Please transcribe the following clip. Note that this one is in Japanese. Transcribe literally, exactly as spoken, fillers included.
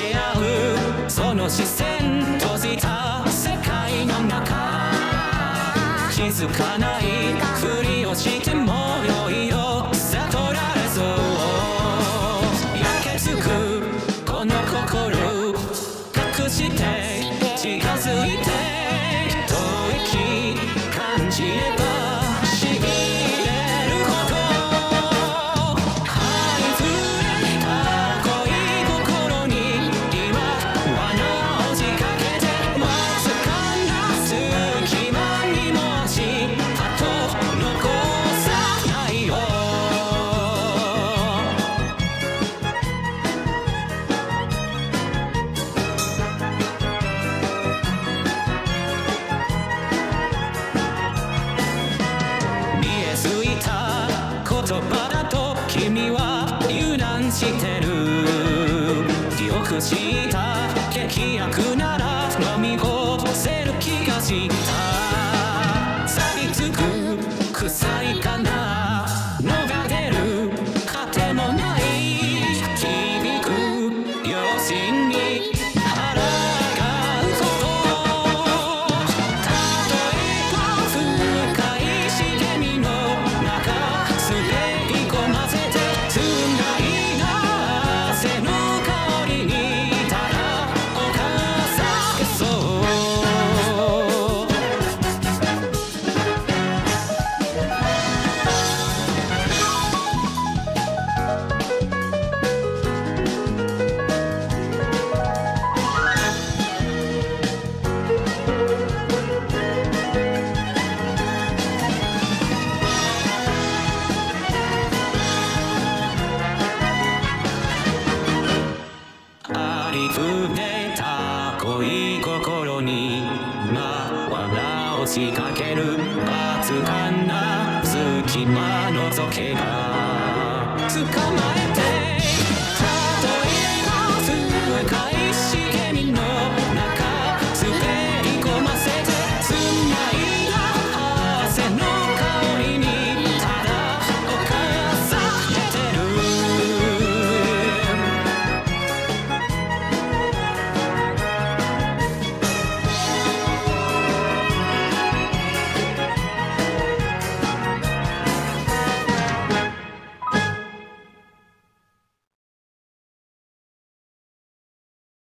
け合うその視線閉じた世界の中気づかないふりをしてもよいよ悟られそう焼けつくこの心隠して近づいて吐息感じればしびれるほど這いふれた恋心に今罠を仕掛けてわずかな隙間にも足跡残さないよ言葉だと君は油断してるよく知った劇薬なら飲み干せる気がした錆びつく臭いかな逃れる果てもない響く余震に抗うことたとえば深い茂みの中滑り込ませてつないだ汗の香りにただ犯されそうありふれた恋心に今罠を仕掛けるわずかな隙間覗けば捕まえてたとえば深いし